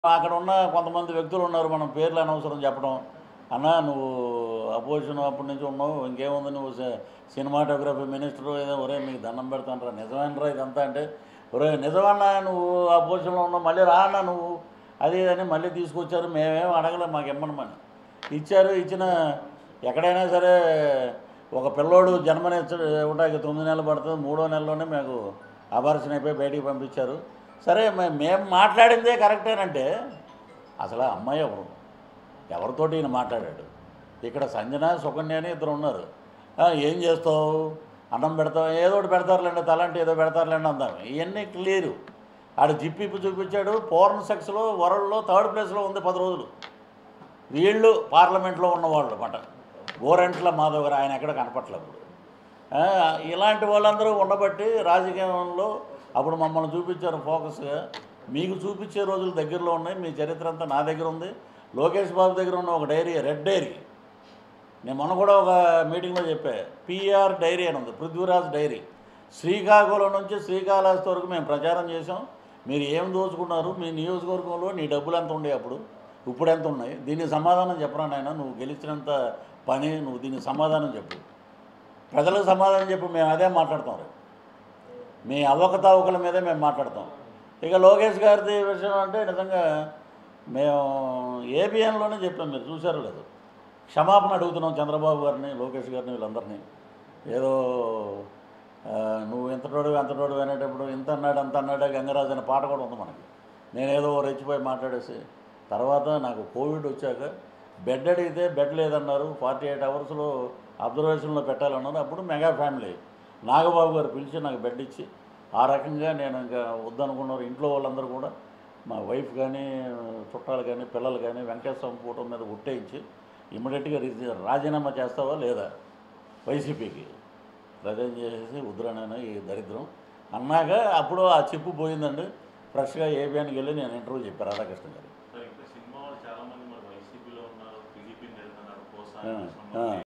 అక్కడ ఉన్న కొంతమంది వ్యక్తులు ఉన్నారు, మనం పేర్లు అనవసరం చెప్పడం. అన్న నువ్వు అపోజిషన్ అప్పటి నుంచి ఉన్నావు, ఇంకేముంది నువ్వు సినిమాటోగ్రఫీ మినిస్టర్ ఏదో, ఒరే మీకు దండం పెడతానరా నిజమేనరా ఇదంతా అంటే, ఒరే నిజమన్నా నువ్వు అపోజిషన్లో ఉన్నావు, మళ్ళీ రా అన్న నువ్వు అది అని మళ్ళీ తీసుకొచ్చారు. మేమేం అడగలేదు, మాకు ఇమ్మనమని ఇచ్చారు. ఇచ్చిన ఎక్కడైనా సరే ఒక పిల్లోడు జన్మనివ్వడానికి 9 నెలలు పడుతుంది, 3వ నెలలోనే మాకు అబార్షన్ అయిపోయి బయటికి పంపించారు. సరే మేము మాట్లాడిందే కరెక్టేనంటే అసలు ఆ అమ్మాయి ఎవరితోటి ఈయన మాట్లాడాడు? ఇక్కడ సంజన సుకన్య అని ఇద్దరు ఉన్నారు. ఏం చేస్తావు, అన్నం పెడతావు, ఏదో ఒకటి పెడతారులేండి, తలంటే ఏదో పెడతారులేండి అందాం. ఇవన్నీ క్లియరు. ఆడు జిప్పిప్పు చూపించాడు. పోర్న్ సెక్స్లో వరల్డ్లో 3rd ప్లేస్లో ఉంది 10 రోజులు. వీళ్ళు పార్లమెంట్లో ఉన్నవాళ్ళు అన్నమాట. గోరంట్ల మాధవ్ గారు, ఆయన ఎక్కడ కనపట్లేదు. ఇలాంటి వాళ్ళందరూ ఉండబట్టి రాజకీయంలో అప్పుడు మమ్మల్ని చూపించారు ఫోకస్గా. మీకు చూపించే రోజులు దగ్గరలో ఉన్నాయి. మీ చరిత్ర అంతా నా దగ్గర ఉంది. లోకేష్ బాబు దగ్గర ఉన్న ఒక డైరీ, రెడ్ డైరీ, నేను మొన్న కూడా ఒక మీటింగ్లో చెప్పా, పిఆర్ డైరీ అని ఉంది, పృథ్వీరాజ్ డైరీ. శ్రీకాకుళం నుంచి శ్రీకాళహస్తి వరకు మేము ప్రచారం చేసాం. మీరు ఏం దోచుకున్నారు, మీ నియోజకవర్గంలో నీ డబ్బులు ఎంత ఉండే అప్పుడు, ఇప్పుడు ఎంత ఉన్నాయి, దీనికి సమాధానం చెప్పరా నాయన, నువ్వు గెలిచినంత పని, నువ్వు దీనికి సమాధానం చెప్పు, ప్రజలకు సమాధానం చెప్పు. మేము అదే మాట్లాడతాం. రేపు మీ అవకతవకల మీదే మేము మాట్లాడతాం. ఇక లోకేష్ గారిది విషయం అంటే నిజంగా మేము ఏబిఎన్లోనే చెప్పాం, మీరు చూశారు లేదు, క్షమాపణ అడుగుతున్నాం చంద్రబాబు గారిని, లోకేష్ గారిని, వీళ్ళందరినీ. ఏదో నువ్వు ఎంతటోడు అనేటప్పుడు ఇంత అన్నాడు అంత అన్నాడు, గంగరాజు అనే పాట కూడా ఉంది మనకి. నేనేదో రెచ్చిపోయి మాట్లాడేసి తర్వాత నాకు కోవిడ్ వచ్చాక బెడ్ అడిగితే బెడ్ లేదన్నారు, 48 అవర్స్లో అబ్జర్వేషన్లో పెట్టాలన్నారు. అప్పుడు మెగా ఫ్యామిలీ నాగబాబు గారు పిలిచి నాకు బెడ్ ఇచ్చి, ఆ రకంగా నేను ఇంకా వద్దనుకున్నారు. ఇంట్లో వాళ్ళందరూ కూడా, మా వైఫ్ కానీ, చుట్టాలు కానీ, పిల్లలు కానీ వెంకటేశ్వర ఫోటో మీద ఒట్టేయించి ఇమ్మీడియట్గా రాజీనామా చేస్తావా లేదా వైసీపీకి, రిజైన్ చేసేసి వద్దురానైనా ఈ దరిద్రం అన్నాక అప్పుడు ఆ చెప్పు పోయిందండి. ఫ్రెష్గా ఏబిఎన్కి వెళ్ళి నేను ఇంటర్వ్యూ చెప్పాను రాధాకృష్ణ గారు.